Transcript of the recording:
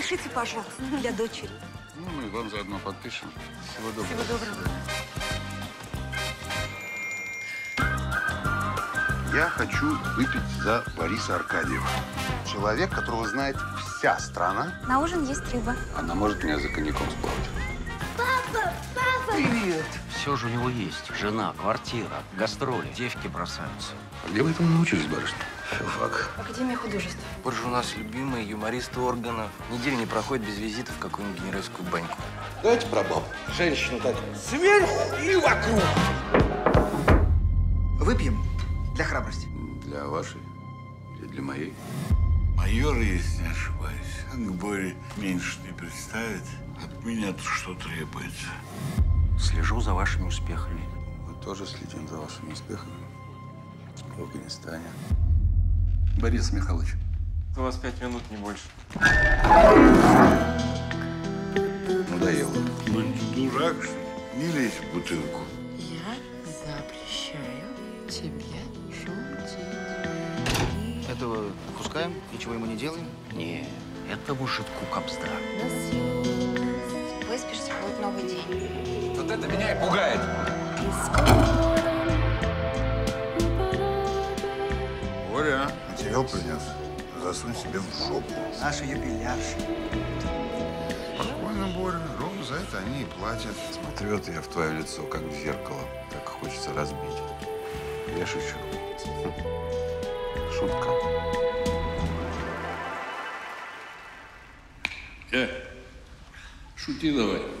Подпишите, пожалуйста, для дочери. Ну, мы вам заодно подпишем. Всего доброго. Всего доброго. Я хочу выпить за Бориса Аркадьева. Человек, которого знает вся страна. На ужин есть рыба. Она может меня за коньяком сплавать. Папа! Папа! Привет! Все же у него есть. Жена, квартира, гастроли, девки бросаются. А где вы этому научились, барышня? Филфак. Академия художеств. Позже у нас любимые юмористы органов. Неделя не проходит без визитов в какую-нибудь генеральскую баньку. Давайте про баб. Женщина так сверху и вокруг. Выпьем для храбрости. Для вашей или для моей? Майор, если не ошибаюсь, к Боре меньше не представит. От меня тут что требуется. Слежу за вашими успехами. Мы тоже следим за вашими успехами в Афганистане. Борис Михайлович. У вас 5 минут, не больше. Надоело. Ну, ты дурак, что ли? Не лезь в бутылку. Я запрещаю тебе шутить. Этого пускаем, ничего ему не делаем. Не, этому жидку кобзда. Выспишься, будет новый день. Вот это меня и пугает. Боря, материал принес. Засунь себе в жопу. Наша юбилярша. Спокойно, Боря. Ровно за это они и платят. Смотрю вот я в твое лицо, как в зеркало. Так хочется разбить. Я шучу. Шутка. Шути давай.